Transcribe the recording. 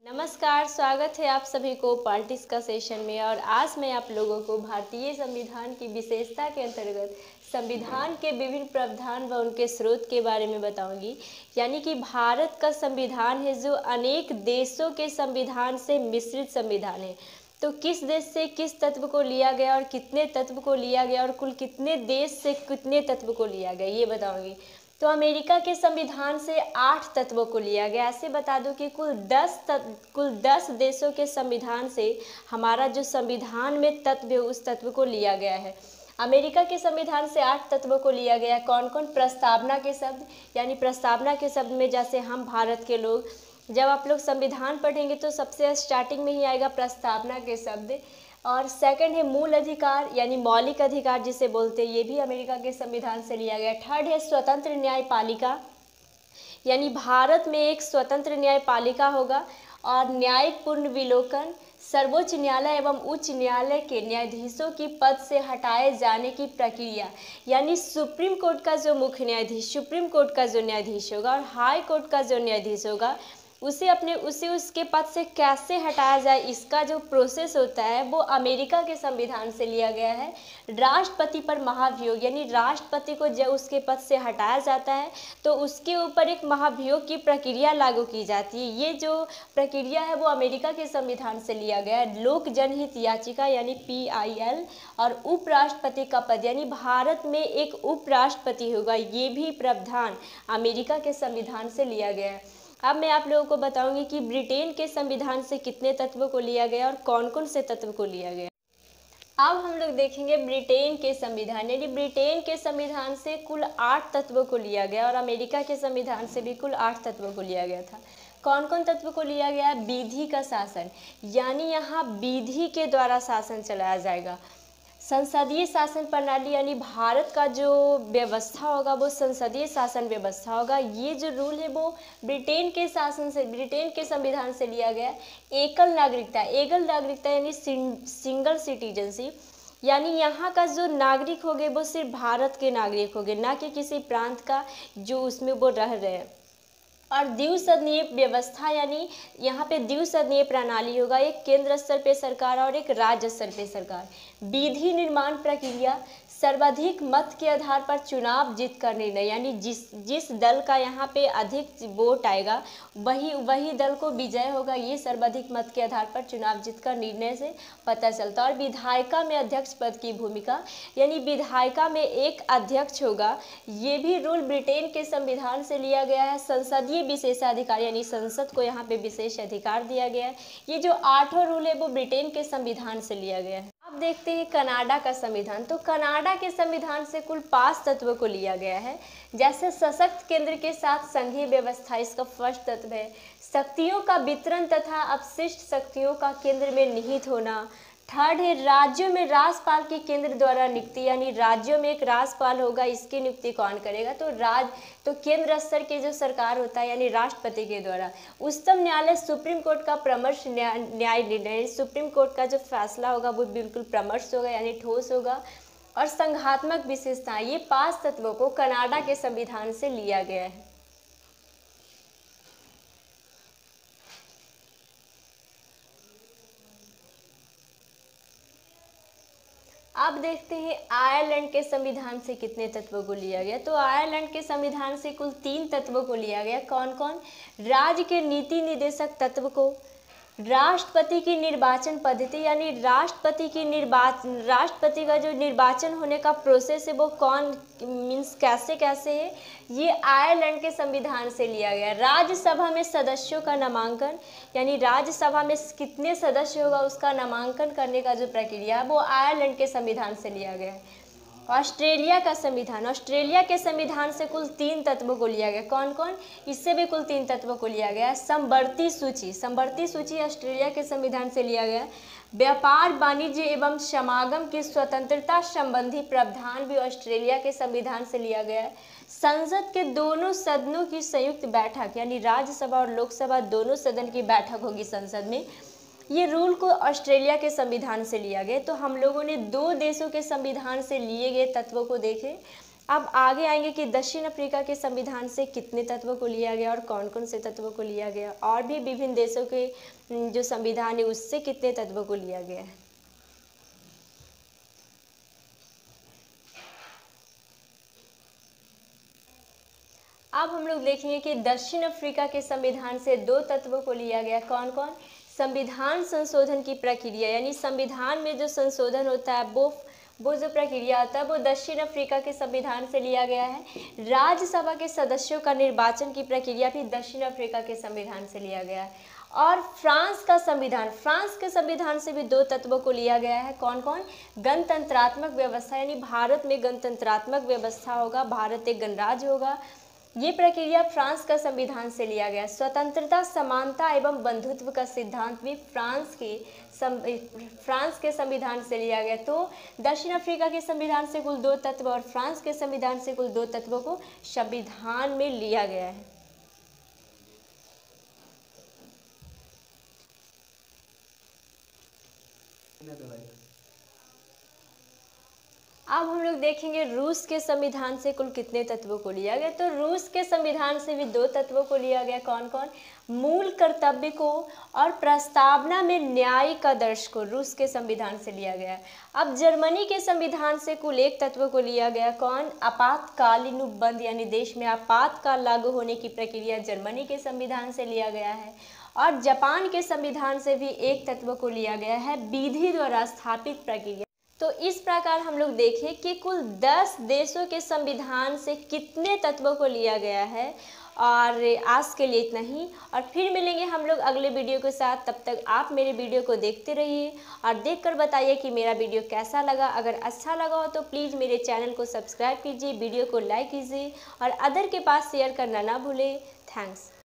नमस्कार, स्वागत है आप सभी को पॉलिटिक्स का सेशन में। और आज मैं आप लोगों को भारतीय संविधान की विशेषता के अंतर्गत संविधान के विभिन्न प्रावधान व उनके स्रोत के बारे में बताऊंगी। यानी कि भारत का संविधान है जो अनेक देशों के संविधान से मिश्रित संविधान है। तो किस देश से किस तत्व को लिया गया और कितने तत्व को लिया गया और कुल कितने देश से कितने तत्व को लिया गया ये बताऊंगी। तो अमेरिका के संविधान से 8 तत्वों को लिया गया। ऐसे बता दूं कि कुल 10 देशों के संविधान से हमारा जो संविधान में तत्व है उस तत्व को लिया गया है। अमेरिका के संविधान से 8 तत्वों को लिया गया है। कौन कौन? प्रस्तावना के शब्द, यानी प्रस्तावना के शब्द में जैसे हम भारत के लोग, जब आप लोग संविधान पढ़ेंगे तो सबसे स्टार्टिंग में ही आएगा प्रस्तावना के शब्द। और सेकंड है मूल अधिकार, यानी मौलिक अधिकार जिसे बोलते हैं, ये भी अमेरिका के संविधान से लिया गया। थर्ड है स्वतंत्र न्यायपालिका, यानी भारत में एक स्वतंत्र न्यायपालिका होगा। और न्यायिक पुनर्विलोकन, सर्वोच्च न्यायालय एवं उच्च न्यायालय के न्यायाधीशों की पद से हटाए जाने की प्रक्रिया, यानी सुप्रीम कोर्ट का जो मुख्य न्यायाधीश, सुप्रीम कोर्ट का जो न्यायाधीश होगा और हाई कोर्ट का जो न्यायाधीश होगा उसे उसके पद से कैसे हटाया जाए, इसका जो प्रोसेस होता है वो अमेरिका के संविधान से लिया गया है। राष्ट्रपति पर महाभियोग, यानी राष्ट्रपति को जब उसके पद से हटाया जाता है तो उसके ऊपर एक महाभियोग की प्रक्रिया लागू की जाती है। ये जो प्रक्रिया है वो अमेरिका के संविधान से लिया गया है। लोक जनहित याचिका, यानी PIL, और उपराष्ट्रपति का पद, यानी भारत में एक उपराष्ट्रपति होगा, ये भी प्रावधान अमेरिका के संविधान से लिया गया है। अब मैं आप लोगों को बताऊंगी कि ब्रिटेन के संविधान से कितने तत्वों को लिया गया और कौन कौन से तत्व को लिया गया। अब हम लोग देखेंगे ब्रिटेन के संविधान, यानी ब्रिटेन के संविधान से कुल 8 तत्वों को लिया गया और अमेरिका के संविधान से भी कुल 8 तत्वों को लिया गया था। कौन कौन तत्व को लिया गया? विधि का शासन, यानी यहाँ विधि के द्वारा शासन चलाया जाएगा। संसदीय शासन प्रणाली, यानी भारत का जो व्यवस्था होगा वो संसदीय शासन व्यवस्था होगा। ये जो रूल है वो ब्रिटेन के संविधान से लिया गया। एकल नागरिकता यानी सिंगल सिटीजनशिप, यानी यहाँ का जो नागरिक होंगे वो सिर्फ भारत के नागरिक होंगे, ना कि किसी प्रांत का जो उसमें वो रह रहे हैं। और द्विसदनीय व्यवस्था, यानी यहाँ पे द्विसदनीय प्रणाली होगा, एक केंद्र स्तर पे सरकार और एक राज्य स्तर पे सरकार। विधि निर्माण प्रक्रिया, सर्वाधिक मत के आधार पर चुनाव जीत कर निर्णय, यानी जिस दल का यहाँ पे अधिक वोट आएगा वही दल को विजय होगा। ये सर्वाधिक मत के आधार पर चुनाव जीत कर निर्णय से पता चलता है। और विधायिका में अध्यक्ष पद की भूमिका, यानी विधायिका में एक अध्यक्ष होगा। ये भी रूल ब्रिटेन के संविधान से लिया गया है। संसदीय विशेषाधिकार, यानी संसद को यहाँ पे विशेष अधिकार दिया गया है। ये जो 8 रूल है वो ब्रिटेन के संविधान से लिया गया है। अब देखते हैं कनाडा का संविधान। तो कनाडा के संविधान से कुल 5 तत्वों को लिया गया है। जैसे सशक्त केंद्र के साथ संघीय व्यवस्था, इसका फर्स्ट तत्व है। शक्तियों का वितरण तथा अपशिष्ट शक्तियों का केंद्र में निहित होना। थर्ड है राज्यों में राज्यपाल की केंद्र द्वारा नियुक्ति, यानी राज्यों में एक राज्यपाल होगा, इसकी नियुक्ति कौन करेगा? तो केंद्र स्तर के जो सरकार होता है, यानी राष्ट्रपति के द्वारा। उच्चतम न्यायालय सुप्रीम कोर्ट का प्रमर्श न्याय निर्णय, सुप्रीम कोर्ट का जो फैसला होगा वो बिल्कुल प्रमर्श होगा, यानी ठोस होगा। और संघात्मक विशेषताएं, ये 5 तत्वों को कनाडा के संविधान से लिया गया है। अब देखते हैं आयरलैंड के संविधान से कितने तत्वों को लिया गया। तो आयरलैंड के संविधान से कुल 3 तत्वों को लिया गया। कौन कौन? राज्य के नीति निर्देशक तत्व को, राष्ट्रपति की निर्वाचन पद्धति, यानी राष्ट्रपति का जो निर्वाचन होने का प्रोसेस है वो कैसे है, ये आयरलैंड के संविधान से लिया गया। राज्यसभा में सदस्यों का नामांकन, यानी राज्यसभा में कितने सदस्य होगा उसका नामांकन करने का जो प्रक्रिया है वो आयरलैंड के संविधान से लिया गया है। ऑस्ट्रेलिया का संविधान, ऑस्ट्रेलिया के संविधान से कुल 3 तत्वों को लिया गया। कौन कौन? इससे भी कुल 3 तत्वों को लिया गया। समवर्ती सूची ऑस्ट्रेलिया के संविधान से लिया गया। व्यापार, वाणिज्य एवं समागम की स्वतंत्रता संबंधी प्रावधान भी ऑस्ट्रेलिया के संविधान से लिया गया है। संसद के दोनों सदनों की संयुक्त बैठक, यानी राज्यसभा और लोकसभा दोनों सदन की बैठक होगी संसद में, ये रूल को ऑस्ट्रेलिया के संविधान से लिया गया। तो हम लोगों ने 2 देशों के संविधान से लिए गए तत्वों को देखे। अब आगे आएंगे कि दक्षिण अफ्रीका के संविधान से कितने तत्वों को लिया गया और कौन कौन से तत्वों को लिया गया, और भी विभिन्न देशों के जो संविधान है उससे कितने तत्वों को लिया गया है। अब हम लोग देखेंगे कि दक्षिण अफ्रीका के संविधान से 2 तत्वों को लिया गया। कौन कौन? संविधान संशोधन की प्रक्रिया, यानी संविधान में जो संशोधन होता है वो जो प्रक्रिया होता है वो दक्षिण अफ्रीका के संविधान से लिया गया है। राज्यसभा के सदस्यों का निर्वाचन की प्रक्रिया भी दक्षिण अफ्रीका के संविधान से लिया गया है। और फ्रांस के संविधान से भी 2 तत्वों को लिया गया है। कौन कौन? गणतंत्रात्मक व्यवस्था, यानी भारत में गणतंत्रात्मक व्यवस्था होगा, भारत एक गणराज्य होगा। ये प्रक्रिया फ्रांस का संविधान से लिया गया। स्वतंत्रता, समानता एवं बंधुत्व का सिद्धांत भी फ्रांस के संविधान से लिया गया। तो दक्षिण अफ्रीका के संविधान से कुल 2 तत्व और फ्रांस के संविधान से कुल 2 तत्वों को संविधान में लिया गया है। अब हम लोग देखेंगे रूस के संविधान से कुल कितने तत्वों को लिया गया। तो रूस के संविधान से भी 2 तत्वों को लिया गया। कौन कौन? मूल कर्तव्य को और प्रस्तावना में न्यायिक आदर्श को रूस के संविधान से लिया गया। अब जर्मनी के संविधान से कुल 1 तत्व को लिया गया। कौन? आपातकालीन उपबंध, यानी देश में आपातकाल लागू होने की प्रक्रिया जर्मनी के संविधान से लिया गया है। और जापान के संविधान से भी 1 तत्व को लिया गया है, विधि द्वारा स्थापित प्रक्रिया। तो इस प्रकार हम लोग देखें कि कुल 10 देशों के संविधान से कितने तत्वों को लिया गया है। और आज के लिए इतना ही, और फिर मिलेंगे हम लोग अगले वीडियो के साथ। तब तक आप मेरे वीडियो को देखते रहिए और देखकर बताइए कि मेरा वीडियो कैसा लगा। अगर अच्छा लगा हो तो प्लीज़ मेरे चैनल को सब्सक्राइब कीजिए, वीडियो को लाइक कीजिए और अदर के पास शेयर करना ना भूलें। थैंक्स।